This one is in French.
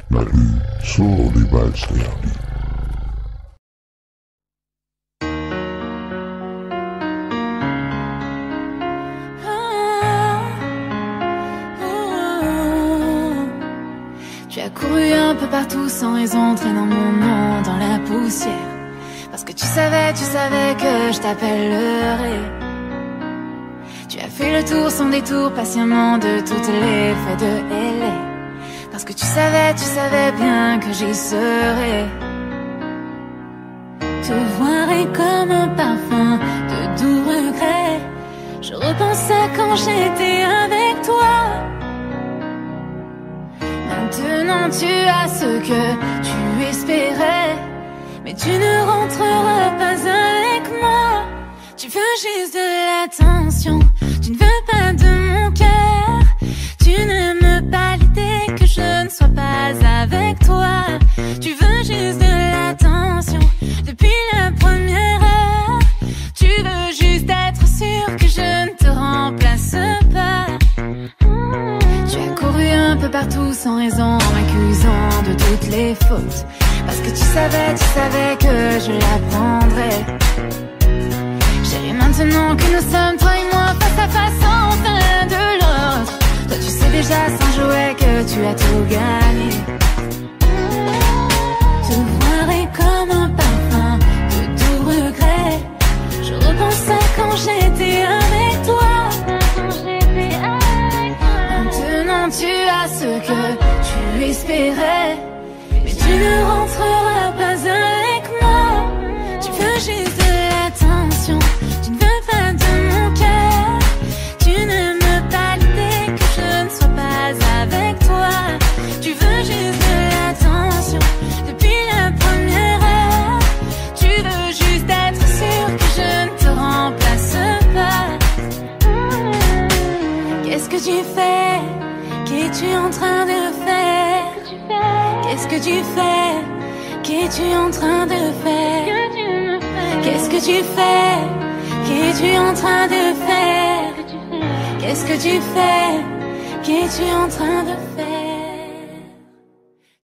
Marie solo Balsterdi. Tu as couru un peu partout sans raison, traînant mon nom dans la poussière. Parce que tu savais que je t'appellerais. Tu as fait le tour sans détour, patiemment, de toutes les fêtes de LA. Parce que tu savais bien que j'y serais. Te voir est comme un parfum de doux regrets. Je repense à quand j'étais avec toi. Maintenant tu as ce que tu espérais, mais tu ne rentreras pas avec moi. Tu veux juste de l'attention, tu ne veux pas de mon cœur. Tu n'aimes pas l'idée que je ne sois pas avec toi. Tu veux juste de l'attention depuis la première heure. Tu veux juste être sûr que je ne te remplace pas. Tu as couru un peu partout sans raison, en m'accusant de toutes les fautes. Parce que tu savais que je l'apprendrais. Chérie, maintenant que nous sommes toi et moi face à face enfin l'un de l'autre, toi tu sais déjà sans jouer que tu as tout gagné. Te voir est comme un parfum de doux regrets. Je repense à quand j'étais avec toi. Maintenant tu as ce que tu espérais, mais tu ne rentreras pas avec moi. Tu veux juste de l'attention, tu ne veux pas de mon cœur. Tu n'aimes pas l'idée que je ne sois pas avec toi. Tu veux juste de l'attention depuis la première heure. Tu veux juste être sûr que je ne te remplace pas. Qu'est-ce que tu fais? Qu'es-tu en train de faire? Qu'est-ce que tu fais? Qu'es-tu en train de faire? Qu'est-ce que tu fais? Qu'es-tu en train de faire? Qu'est-ce que tu fais? Qu'es-tu en train de faire?